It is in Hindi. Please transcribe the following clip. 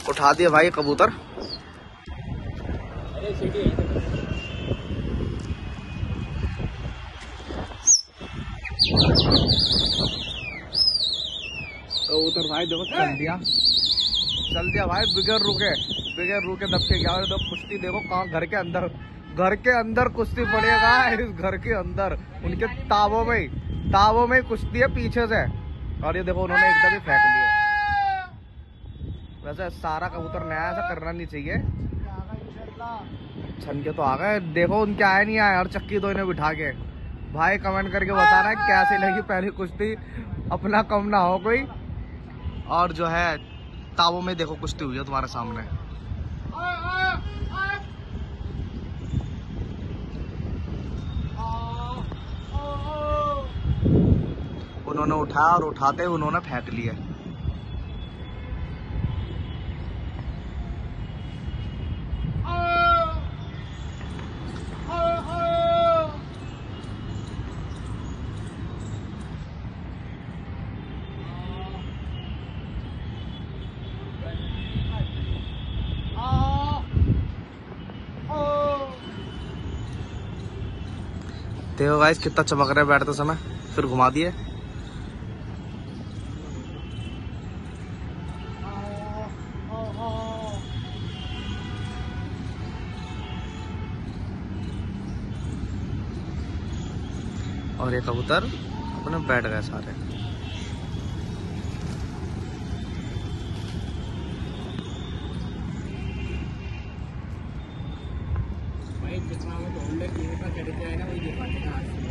उठा दिया भाई कबूतर। कबूतर भाई देखो चल दिया भाई, बिगर रुके दब के गया। और तो कुश्ती देखो कहाँ, घर के अंदर कुश्ती पड़ेगा, इस घर के अंदर उनके तावों में कुश्ती है पीछे से। और ये देखो उन्होंने एकदम ही फेंक लिया। वैसे सारा कबूतर नया, ऐसा करना नहीं चाहिए। छन के तो आ गए, देखो उनके आए नहीं आए और चक्की दो इन्हें बिठा के। भाई कमेंट करके बताना कैसी लगी पहली कुश्ती, अपना कम ना हो कोई। और जो है तावों में देखो कुश्ती हुई है तुम्हारे सामने। उन्होंने उठाया और उठाते ही उन्होंने फेंक लिया। देखो गाइस कितना चमक रहा है बैठते समय, फिर घुमा दिए। और ये कबूतर अपने बैठ गए सारे। भाई जितना वो ढूंढ ले, का चढ़ जाएगा वही देखा।